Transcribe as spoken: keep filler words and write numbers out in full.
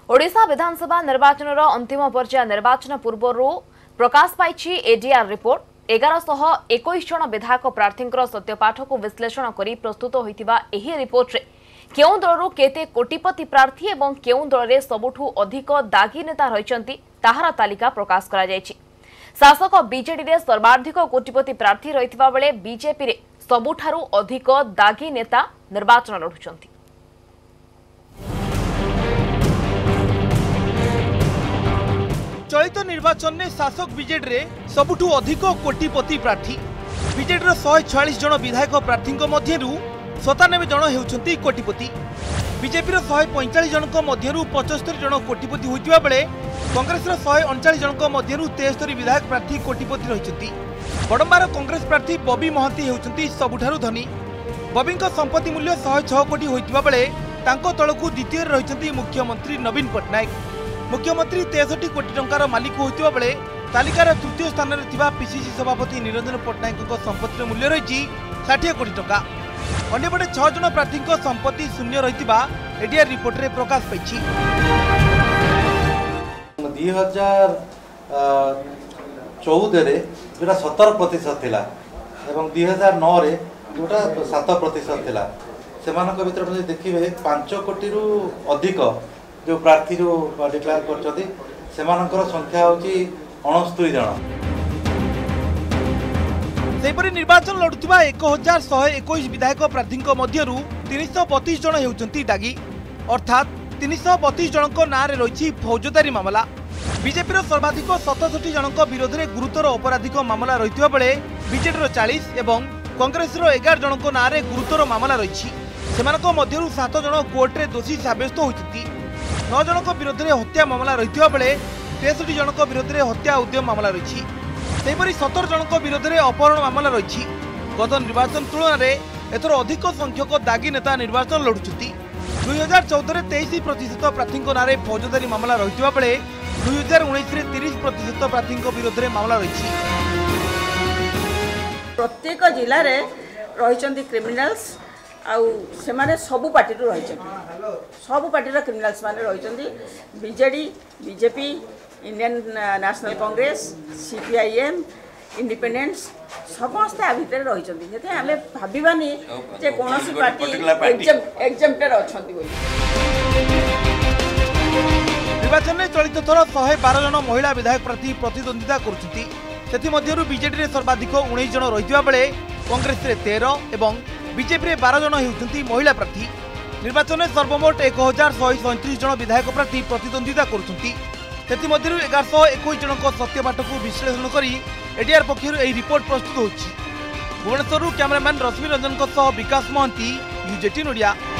ओडिशा विधानसभा निर्वाचन अंतिम पर्याय निर्वाचन पूर्व प्रकाश पाई एडीआर रिपोर्ट एगारश एक जन विधायक प्रार्थी सत्यपाठ को विश्लेषण कर प्रस्तुत होता रिपोर्ट रे केउ दलरू केते कोटिपति प्रार्थी एवं केउ दल रे सबुठु अधिक दागी नेता रहिचंती ताहार तालिका प्रकाश करा जायछि। शासक बीजेडी रे सर्वाधिक कोटिपति प्रार्थी रहितबा बेले बीजेपी रे सबुठारु अधिक दागी नेता निर्वाचन लढुचंती। चलित निर्वाचन में शासक बीजेडी रे सबुठु अधिक कोटिपति प्रार्थी बीजेडी रो एक सौ छियालीस जन विधायक प्रार्थी मध्यरु सतानबे जन हेउछंती कोटिपति। बीजेपी रो एक सौ पैंतालीस जन मध्यरु पचहत्तर जन कोटिपति होइतिबा बेले कांग्रेस रो एक सौ उनचास जन मध्यरु तेहत्तर विधायक प्रार्थी कोटिपति रहिछंती। बडंबार कांग्रेस प्रार्थी बबी महांती हेउछंती सबुठारु धनी। बबींको संपत्ति मूल्य एक सौ छह कोटी होइतिबा बेले तांको तळकु द्वितीय रहिछंती मुख्यमंत्री नवीन पटनायक। मुख्यमंत्री तेसठी कोटी टंकार मालिक होइतिबा बेले तालिकार तृतीय स्थान रे थिबा पीसीसी सभापति निरंजन पटनायक संपत्तिर मूल्य रहिछि साठ कोटी टंका। अन्यपटे छह जन प्रार्थी संपत्ति शून्य रहितिबा एडीआर रिपोर्ट रे प्रकाश पाइछि। दुई हजार चौदह रे जोटा सतर प्रतिशत थिला एवं दुई हजार नौ रे जोटा सात प्रतिशत थिला सेमानक भितर देखिए पांच कोटी रु अधिक जो प्रार्थी जो डिक्लेयर करछथि सेमानकर संख्या होची अणस्तरी जन। सेपरि निर्वाचन लड़ुवा एक हजार शहे एक विधायक प्रार्थी मध्यरु तीन सौ बतीस जन हेउछंती दागी अर्थात तीन सौ बतीस जन नाँ रे रही फौजदारी मामला। बीजेपी सर्वाधिक सतसठी जन विरोध में गुरुतर अपराधिक मामला रही बेले बीजेडी चालीस एवं कांग्रेस एगार जन नाँ रे गुरुतर मामला रही मध्यरु सात जन कोर्टे दोषी सब्यस्त होती। नौ जन विरोध में हत्या मामला रही बेले तेसठी जन विरोध में हत्या उद्यम मामला रही सतर जन विरोध में अपहरण मामला रही। गत निर्वाचन तुलन में एथर अधिक संख्यक दागी नेता निर्वाचन लड़ुंट। दुई हजार चौदह तेईस प्रतिशत प्रार्थी नाँ में फौजदारी मामला रही बेले दुई हजार उन्नीस तीस प्रतिशत प्रार्थी विरोध में मामला रही। प्रत्येक जिले में रही क्रिमिनाल्स आउ से माने सबु पार्टी रही सबु पार्टी क्रिमिनाल्स माने रही BJD BJP Indian National Congress CPIM independents समस्त आ भितर रही आम भावानी जे कौन पार्टी एग्जेम्प्टेड अच्छा। निर्वाचन में चलित थर शहे बार जन महिला विधायक प्रार्थी प्रतिद्वंदिता कर बीजेडी सर्वाधिक उन्नीस जन रही बेले कांग्रेस तेरह और बीजेपी में बार जन होती महिला प्रार्थी। निर्वाचन में सर्वमोट एक हजार शहे सैंतीस जन विधायक प्रार्थी प्रतिद्वंदिता कर एगारश एक जन सत्यपाठ को विश्लेषण कर एडीआर पक्षर यह रिपोर्ट प्रस्तुत होछि। भुवनेश्वर कैमरामैन रश्मि रंजन विकास महांती न्यूज़ अठारह ओडिया।